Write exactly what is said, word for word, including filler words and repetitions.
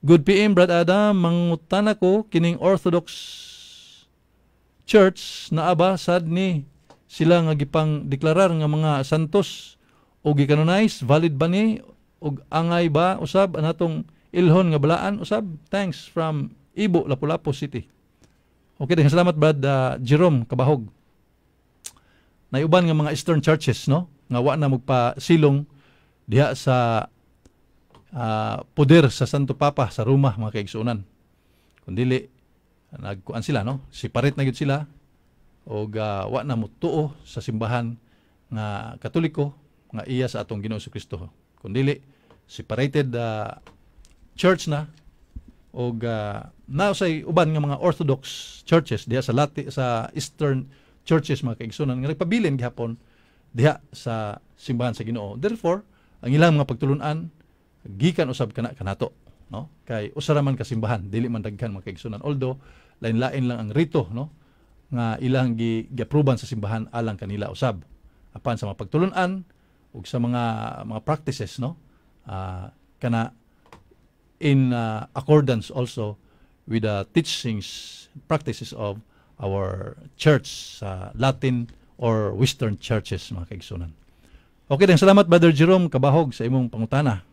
Good P M, Brad Adam, mangutan ako kining Orthodox Church na aba sad ni sila nga gipang deklarar nga mga santos o gikanonize, valid ba ni og angay ba usab anatong Ilhon nga Balaan usab? Thanks from Ibo, Lapu-Lapu City. Okay, din salamat Brad uh, Jerome Kabahog. Naiuban nga mga Eastern churches, no? Nga wa na magpasilong diha sa uh, poder sa Santo Papa sa Roma, mga kaigsunan. Kundili nagkuan sila, no? Separate na gyud sila og uh, wa na mutuo sa simbahan nga Katoliko nga iya sa atong Ginoo Kristo. Kundili separated uh, church na og uh, nausay uban nga mga Orthodox churches diha sa Lati sa Eastern churches, mga kaigsunan nga nagpabilin gihapon diha sa simbahan sa Ginoo. Therefore, ang ilang mga pagtulunan gikan usab kana kanato, no? Kay usa ra man ka simbahan, dili man daghan, mga kaigsunan. Although lain-lain lang ang rito, no, nga ilang gi gi-approvean sa simbahan alang kanila usab. Apan sa mga pagtulunan ug sa mga mga practices, no, uh, kana in uh, accordance also with the teachings, practices of our church sa uh, Latin or Western churches, mga kaigsunan. Okay din, salamat Brother Jerome Kabahog sa imong pangutana.